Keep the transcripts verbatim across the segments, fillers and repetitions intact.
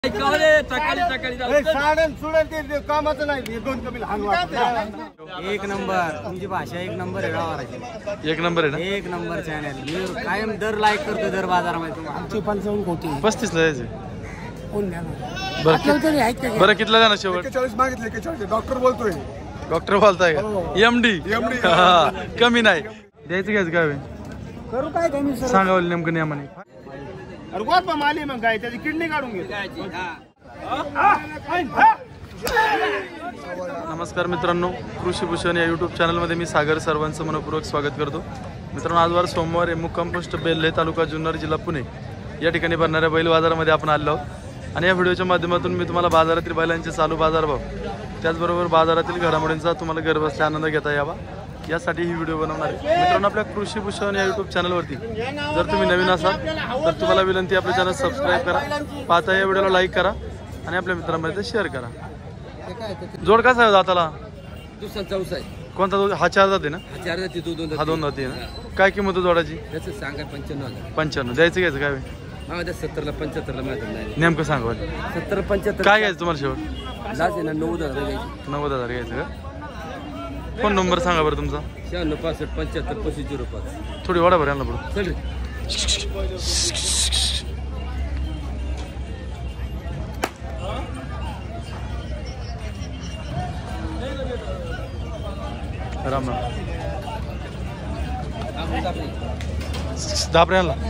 कामाचं नाही दोन कमी लहान एक नंबर तुमची भाषा एक नंबर आहे गावाची एक नंबर आहे ना एक नंबर चॅनल मी कायम दर लाईक करतो दर बाजारामध्ये तुम्हाला आमची पंचावन्न कोटी पस्तीस ला जायचे कोण बरं बरं कितला जाणार शेवट चाळीस मागितले की चाळीस डॉक्टर बोलतोय डॉक्टर बोलताय का एमडी एमडी कमी नाही द्यायचं घ्यायचं काय करू काय कमी सर सांगावं नेमकं नियमाने अरे गोड पण आली मग काय त्याची किडनी काढून घे नमस्कार मित्रांनो, कृषी भूषण या यूट्यूब चॅनलमध्ये मी सागर सर्वांचं मनपूर्वक स्वागत करतो. मित्रांनो, आज वार सोमवार आहे. मुक्काम पोस्ट बेल्हे तालुका जुन्नर जिल्हा पुणे या ठिकाणी भरणाऱ्या बैल बाजारामध्ये आपण आलो आहोत आणि या व्हिडिओच्या माध्यमातून मी तुम्हाला बाजारातील बैलांचे चालू बाजारभाव त्याचबरोबर बाजारातील घडामोडींचा तुम्हाला घरबसल्या आनंद घेता यावा यासाठी ही व्हिडिओ बनवणार आहे. मित्रांनो, आपल्या कृषी भूषण या यूट्यूब चॅनलवरती जर तुम्ही नवीन असाल तर तुम्हाला विनंती आपले चॅनल सबस्क्राईब करा, पाहता या व्हिडिओला लाईक करा आणि आपल्या मित्रांमध्ये शेअर करा. जोड कसा आहे दाताला? दुसरा चौसा आहे. कोणता जोड? हा चार जाते ना? चार जाती दोन हा दोन जाते ना. काय किंमत आहे जोडाची? त्याचं सांगा पंच्याण्णव हजार. पंच्याण्णव द्यायचं घ्यायचं काय हा त्या सत्तरला पंच्याहत्तरला मिळतात नाही नेमकं सांगा. सत्तर पंच्याहत्तर काय घ्यायचं तुम्हाला शेवट? लाच आहे ना नव्वद हजार घ्यायची. नव्वद हजार घ्यायचं का? फोन नंबर सांगा बरं तुमचा. शहाण्णव पासष्ट पंच्याहत्तर पस्तीस झिरो पाच. थोडी वाढा बरं यांना पुढं. चल रे. राम राम. दाबरे यांना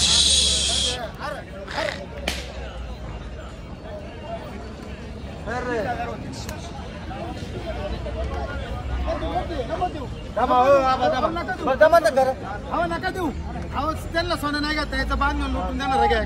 नका देऊ अहो त्यांना सोनं नाही का त्याचं बांधून लुटून देणार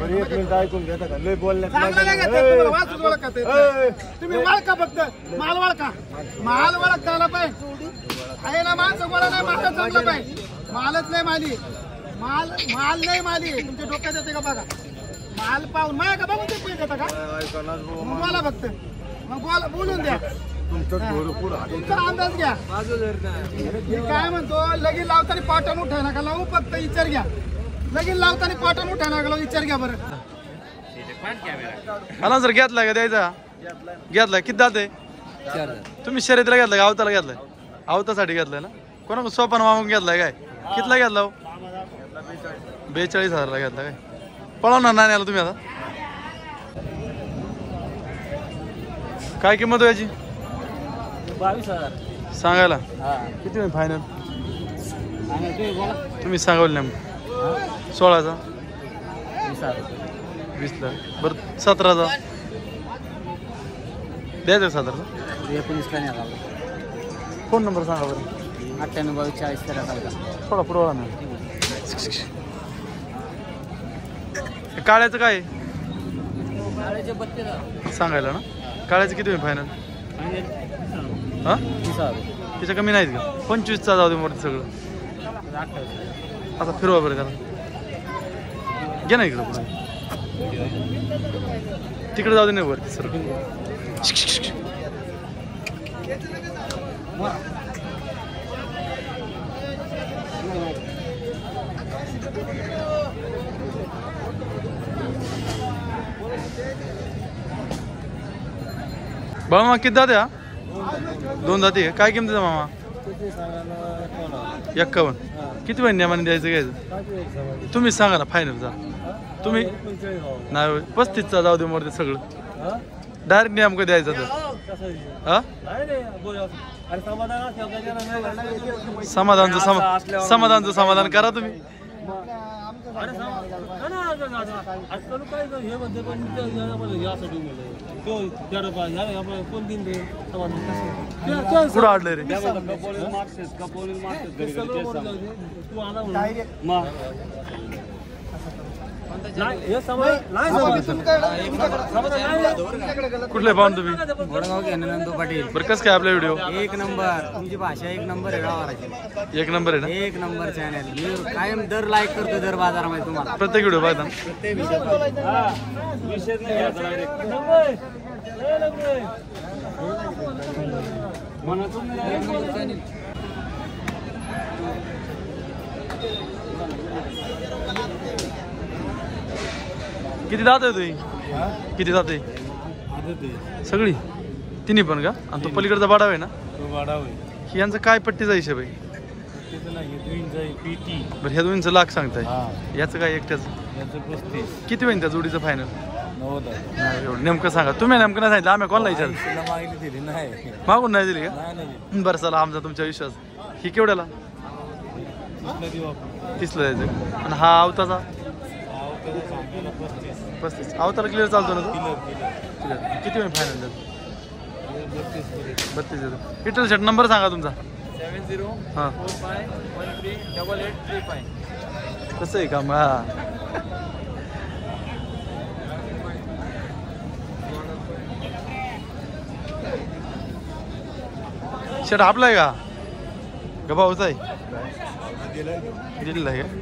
तुम्ही वळका फक्त माल वळका माल वळख झाला पाहिजे आहे ना माणसं गोळा नाही माल चांगला पाहिजे मालच नाही माली माल माल नाही माली तुमच्या डोक्यात येते का बघा माल पाहून माया का बघून ते पैसे देता का मग बोला फक्त मग बोला बोलून द्या तुमचा अंदाज घ्या. मी काय म्हणतो लगीन लावताना पाटण उठा नका लावू फक्त विचार घ्या लगीन लावताना पाटण उठा नका लावू विचार घ्या बरं. आला सर घेतलाय का द्यायचा? घेतलाय किती दात आहे? तुम्ही शर्यतीला घेतलाय का आवताला घेतलाय? आवतासाठी घेतलाय ना? कोणा सोपान मागून घेतलाय काय? कितला घेतला हो? बेचाळीस हजारला घेतला काय? पळवणार नाही आला तुम्ही आता? काय किंमत याची? बावीस हजार सांगायला किती होईल फायनल? तुम्ही सांगाल नेमकं. सोळाचा वीसला बरं सतराचा द्यायचं सतराचा एकोणीसला नाही आला. फोन नंबर सांगा बरं. अठ्ठ्याण्णव बावीस चाळीस तेरा चौदा. थोडा पुरवला ना. काळ्याचं काय सांगायला ना? काळ्याचं किती होईल फायनल? हा त्याच्या कमी नाहीत का? पंचवीसचा जाऊ दे मोठं सगळं. आता फिरवा बरं त्याला. घे ना इकडं पुढे तिकडे जाऊ दे नाही वरती सर. बाबा मग किती जाते? हा दोन जाते. काय किमतीचा मामा? एक्कावन्न. किती महिने नियमाने द्यायचं घ्यायचं? तुम्हीच सांगा ना फायनल जा. तुम्ही नाही पस्तीसचा जाऊ दे मोठं सगळं. डायरेक्ट नियम कधी द्यायचा तर हा समाधानचं समा समाधानचं समाधान करा तुम्ही. कुठं आडलंय रे? कुठले पाहून तुम्ही? पाटील. बरं कसं काय आपला व्हिडिओ? एक नंबर तुमची भाषा एक नंबर आहे गावाची. एक नंबर आहे ना? एक नंबर चॅनल मी कायम दर लाईक करतो दर बाजारामध्ये तुम्हाला प्रत्येक व्हिडिओ पाहता. किती दात आहे तुम्ही? किती जाते सगळी तिन्ही पण का? आणि तो पलीकडचा बाडाव आहे ना? ही यांचा काय पट्टीचा हिशोब आहे? बरं ह्या दोन्हीचं लाख सांगताय, याचं काय एकट्याचं किती होईल त्या जोडीचं फायनल? एवढं नेमकं सांगा तुम्ही, नेमकं नाही सांगितलं आम्ही कोणाला विचार मागून नाही दिली का? बरं चला आमचा तुमचा विश्वास. ही केवढ्याला? तीसला द्यायचं. आणि हा आवताचा? पस्तीस. आवताला क्लिअर चालतो ना तो? किती होईल फायनल त्याचं? बत्तीस देतो. विठ्ठल शेट नंबर सांगा तुमचा. सेवन झिरो हां four five one three double eight three five. कसं आहे काम? हा शेट आपला आहे का? गभाऊचा आहे? दिलेला आहे का?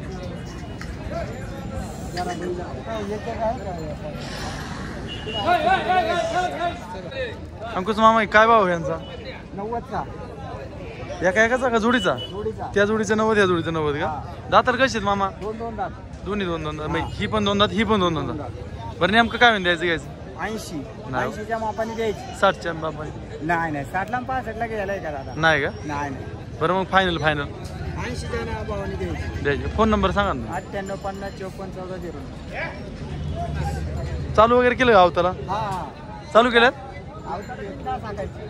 अंकुश मामा काय भाव यांचा? नव्वदचा एका एकाचा का जोडीचा? जोडीचा त्या जोडीचं नव्वद, या जोडीचं नव्वद का? दातार कशी आहेत मामा? दोन दोन दात. दोन्ही दोन दोन दात. म्हणजे ही पण दोन दात, ही पण दोन दोन दात. बरं नेमकं काय म्हणून द्यायचं घ्यायचं? ऐंशी नाही. ऐंशीच्या मापाने द्यायची. साठच्या बाबा नाही नाही साठला पासष्टला घ्यायला का दादा? नाही का? नाही नाही बरं मग फायनल फायनल ऐंशीच्या नावाने द्यायची. द्यायचे. फोन नंबर सांगा ना. अठ्ठ्याण्णव पन्नास चौपन्न चौदा झिरो. चालू वगैरे केलं का अवताला? हा हा चालू केलं? आवडतं सांगायची.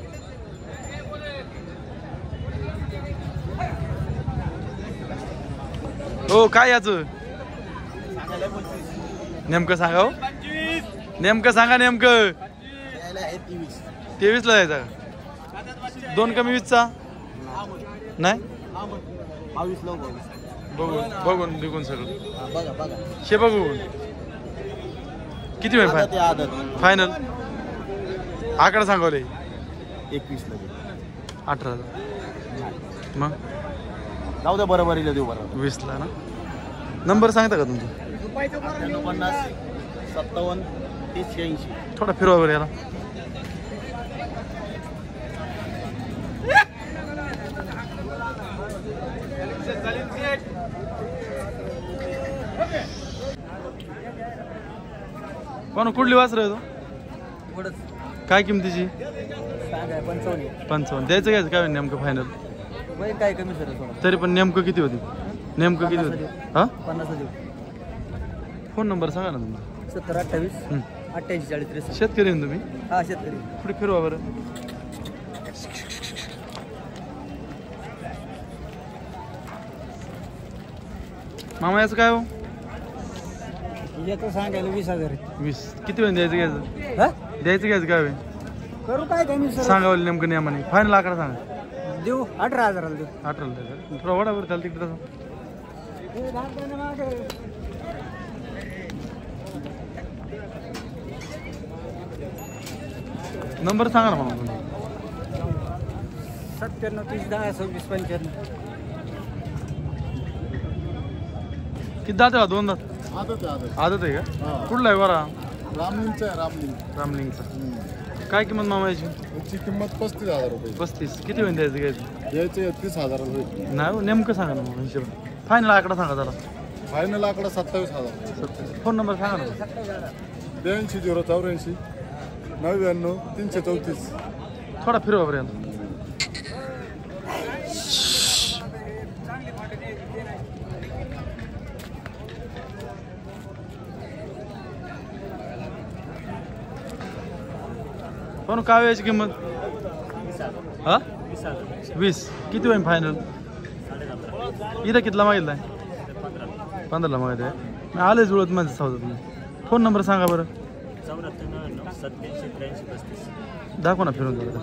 हो काय याचं नेमकं सांगा हो. नेमकं सांगा नेमकं. तेवीस ला जायचा का? दोन कमी वीसचा नाही? बघून बघून बिघून सगळं शे बघून किती वेळ फायनल? आकडा सांगवले एकवीस ला अठरा हजार. मग जाऊ द्या बरोबर देऊ. बरोबर वीस ला ना? नंबर सांगता का तुमचा? पन्नास सत्तावन्न तीस ऐंशी. थोडा फिरवा बरं याला. कोण कुठली वासर आहे तो? काय किमतीची? पंचावन्न. पंचावन्न. द्यायचं घ्यायचं काय नेमकं फायनल? काय कमी सर थोडं. तरी पण नेमकं किती होती? नेमकं किती होती? हा पन्नास फोन नंबर सांगा ना तुमचा. सत्तर अठ्ठावीस अठ्ठ्याऐंशी चाळीस त्रेसष्ट. शेतकरी आहे ना तुम्ही? हा शेतकरी. पुढे फिरवा बरं. मामा याचं काय हो? येतो सांगायला वीस हजार. वीस. किती वेळ द्यायचं घ्यायचं? हा द्यायचं घ्यायचं काय वेळ करू काय कमी सर. सांगावं नेमकं नियमाने. फायनल आकडा सांगा. देऊ अठरा हजाराला देऊ. अठराला द्यायचं. थोडा वडावर चालतं तिकडे तसं. नंबर सांगा ना मला तुमचा. सत्त्याण्णव तीस दहा सव्वीस पंच्याण्णव. किती दात आहे? दोन दात. आदत आदत आदत आहे का? कुठला आहे बरा? रामलिंगचं आहे रामलिंग. रामलिंगचा. काय किंमत मामायची? याची किंमत पस्तीस हजार रुपये. पस्तीस. किती होईल द्यायचं घ्यायचं? याचे तीस हजार रुपये. नाही हो, नेमकं सांगा ना मग हिशोब. फायनल आकडा सांगा जरा. फायनल आकडा सत्तावीस हजार. सत्तावीस. फोन नंबर सांगा ना. ब्याऐंशी झिरो चौऱ्याऐंशी नव्याण्णव तीनशे चौतीस. थोडा फिरवा बरं याला. पण काय याची किंमत? हा वीस. किती होईल फायनल? इथं कितला मागितलाय? पंधराला मागितलं आहे. मी आले जुळत माझं सौदा तुम्ही. फोन नंबर सांगा बरं. चौऱ्याहत्तर नव्याण्णव सत्याऐंशी त्र्याऐंशी पस्तीस. दाखवा ना फिरून जरा.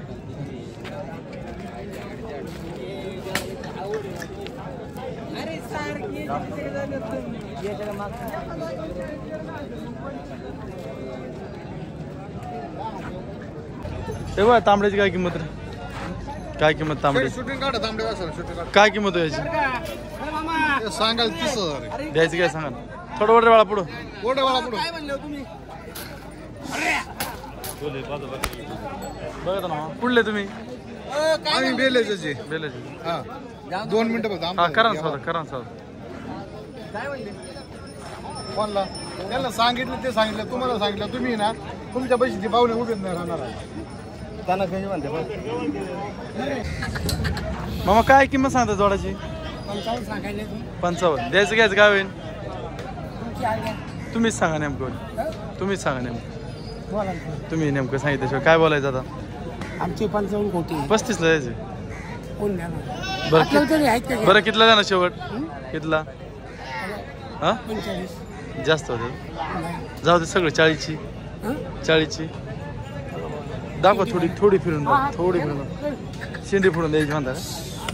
ते बघा तांबड्याची काय किंमत रे? काय किंमत तांबड्याची? शूटिंग काढा तांबडे वासर शूटिंग काढा. काय किंमत आहे याची? सांगाल तीस हजार. द्यायची काय सांगा ना. थोडं वडे बाळा पुढं. ओढे वाळा पुढे. बघा ना कुठले तुम्ही? आम्ही बेलेचे. बेलाची. हा दोन मिनिटं बघा. हा करा ना सौदा करा ना सौदा. फोनला त्यांना सांगितलं ते सांगितलं तुम्हाला सांगितलं तुम्ही ना तुमच्या पैसे ती पाहुणे उभे नाही राहणार आहे त्यांना काही म्हणते मामा काय किंमत सांगता जोडाची पंचावन्न सांगायला पंचावन्न द्यायचं घ्यायचं काय होईल तुम्हीच सांगा नेमकं तुम्हीच सांगा नेमकं तुम्ही नेमकं सांगितल्याशिवाय काय बोलायचं आता आमचे पंचावन्न कोटी पस्तीसला द्यायचे कोण देणार बरं कि- बरं कितला द्या ना शेवट कितला हा पंचेचाळीस जास्त होते जाऊ दे सगळं चाळीसची चाळीसची दाखवा थोडी थोडी फिरून दाखवा, थोडी फिरून दाखवा. शेंडी फिरून द्यायची म्हणता का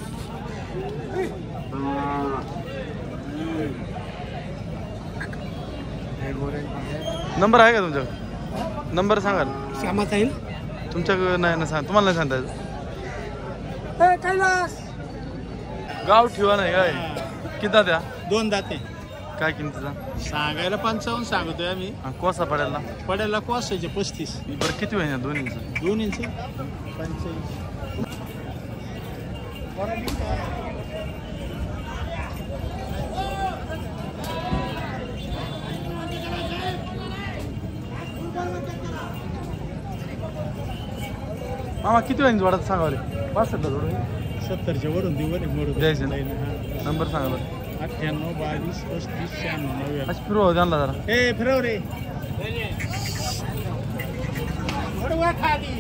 नंबर आहे का तुमच्याकडे नंबर सांगा ना. श्यामाचा आहे ना तुमच्याकडे नाही ना सांग तुम्हाला नाही सांगता येत. कैलास गाव ठेवा नाही काय किती द्या दोन दाते काय किमतीचा सांगायला पंचावन्न सांगतोय आम्ही हा, कोसा पडायला पडायला कोसायचे पस्तीस बरं किती होईल दोन इंच दोन इंच पंचेचाळीस मामा किती होईल वाढत सांगावले पासष्टला थोडं सत्तरच्या वरून दिवस मोडून द्यायचं ना नंबर सांगा बरं अठ्ठ्याण्णव बावीस पस्तीस शहाण्णव नव्याण्णव आज फिरवा त्यांना जरा ए फिरव रे खाली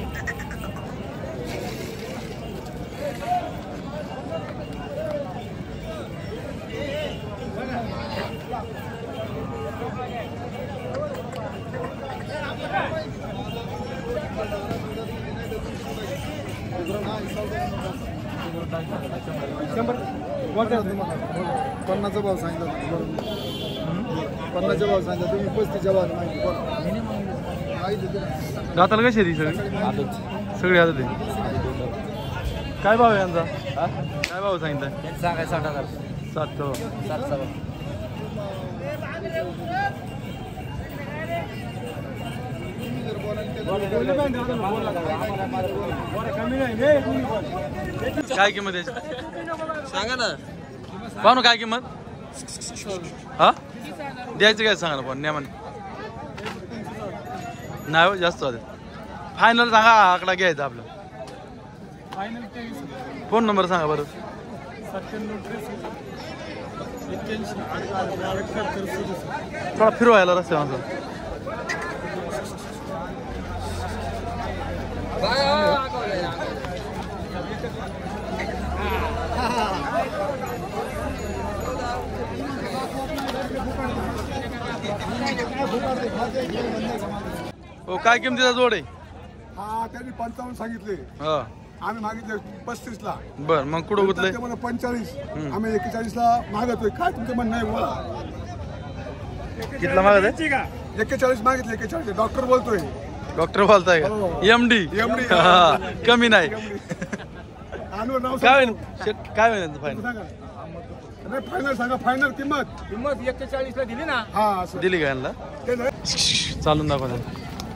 शंभर पन्नासचा भाव सांगितला पन्नासचा भाव सांगितला तुम्ही पस्तीसच्या भाव माहिती दाताला कशी आहे ती सगळी सगळी आदत आहे काय भाव आहे यांचा काय भाव सांगितलं सांगाय साठ हजार सात तो सात सहा काय किंमत याची सांगा ना पाहू ना काय किंमत हा द्यायचं काय सांगा ना पण नेमान नाही हो, जास्त होते फायनल सांगा आकडा घ्यायचा आपला फोन नंबर सांगा बरं थोडा फिरवायला रस्त्या माझा हो काय किमतीचा जोड आहे हा त्यांनी पंचावन्न सांगितले हा आम्ही मागितले पस्तीस ला बर मग कुठं गुतलंय ते मला पंचेचाळीस आम्ही एकेचाळीस ला मागतोय काय तुमचं म्हणणं आहे बोला कितला मागत आहे एक्केचाळीस मागितले एक्केचाळीस डॉक्टर बोलतोय डॉक्टर बोलताय का एमडी एमडी कमी नाही आणू नाव काय होईल शेट काय होईल फायनल सांगा नाही फायनल सांगा फायनल किंमत किंमत एक्केचाळीस ला दिली ना हा असं दिली का यांना ते नाही चालून दाखवा त्यांना.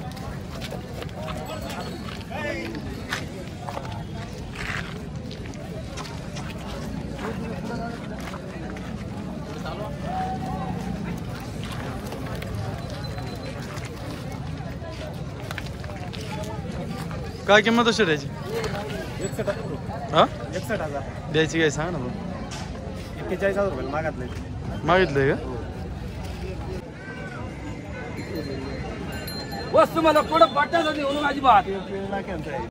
काय किंमत असेल त्याची हा एकसष्ट हजार द्यायची काय सांग ना मग एक्केचाळीस हजार रुपये मागतले मागितलंय का वस्तू मला पुढं पाठवत होती म्हणून अजिबात